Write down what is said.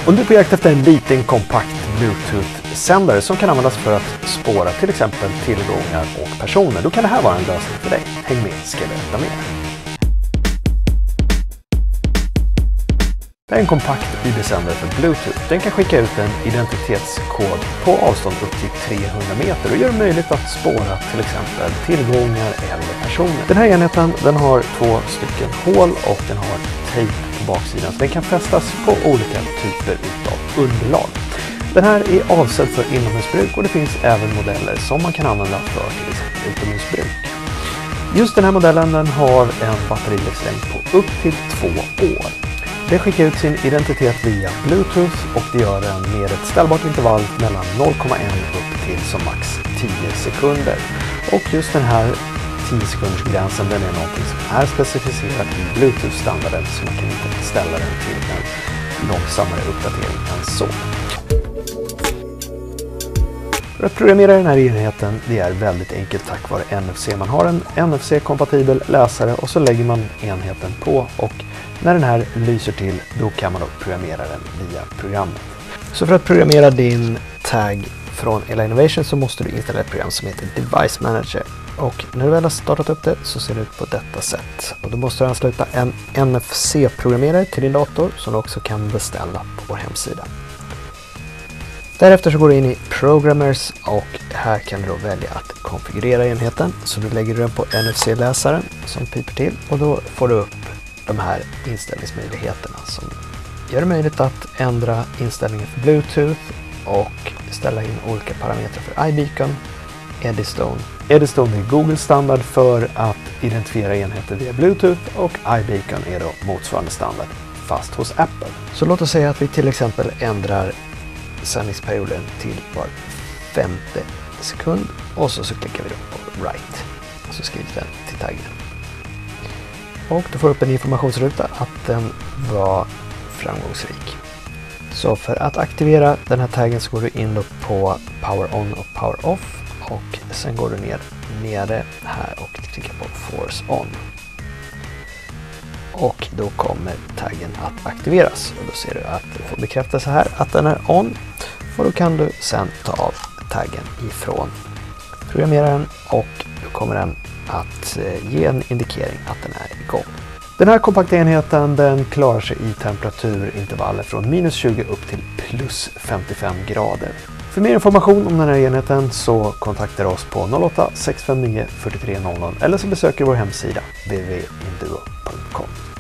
Om du är på jakt efter en liten kompakt Bluetooth-sändare som kan användas för att spåra till exempel tillgångar och personer, då kan det här vara en lösning för dig. Häng med, ska jag berätta mer. Det är en kompakt ID-sändare för Bluetooth. Den kan skicka ut en identitetskod på avstånd upp till 300 meter och gör det möjligt att spåra till exempel tillgångar eller personer. Den här enheten den har 2 stycken hål och den har tejp på baksidan så den kan fästas på olika typer av underlag. Den här är avsedd för inomhusbruk och det finns även modeller som man kan använda för till exempel utomhusbruk. Just den här modellen den har en batterilivslängd på upp till 2 år. Den skickar ut sin identitet via Bluetooth och det gör den med ett ställbart intervall mellan 0,1 upp till som max 10 sekunder. Och just den här 10 sekunders gränsen den är någonting som är specificerad i Bluetooth-standarden så man kan inte ställa den till en långsammare uppdatering än så. För att programmera den här enheten det är väldigt enkelt tack vare NFC. Man har en NFC-kompatibel läsare och så lägger man enheten på och när den här lyser till då kan man programmera den via programmet. Så för att programmera din tag från Ela Innovation så måste du installera ett program som heter Device Manager. Och när du väl har startat upp det så ser det ut på detta sätt. Och då måste du ansluta en NFC-programmerare till din dator som du också kan beställa på vår hemsida. Därefter så går du in i Programmers och här kan du då välja att konfigurera enheten. Så du lägger den på NFC-läsaren som piper till och då får du upp de här inställningsmöjligheterna som gör det möjligt att ändra inställningen för Bluetooth och ställa in olika parametrar för iBeacon, Eddystone. Eddystone är Google standard för att identifiera enheter via Bluetooth och iBeacon är då motsvarande standard fast hos Apple. Så låt oss säga att vi till exempel ändrar sändningsperioden till var 5:e sekund och så klickar vi då på Write och så skriver den till taggen. Och du får upp en informationsruta att den var framgångsrik. Så för att aktivera den här taggen så går du in då på Power On och Power Off och sen går du nere här och klickar på Force On. Och då kommer taggen att aktiveras och då ser du att du får bekräftelse här att den är on och då kan du sen ta av taggen ifrån programmeraren och då kommer den att ge en indikering att den är igång. Den här kompakta enheten den klarar sig i temperaturintervaller från -20 upp till +55 grader. För mer information om den här enheten så kontakta oss på 08 659 4300 eller så besöker vår hemsida www.induo.com.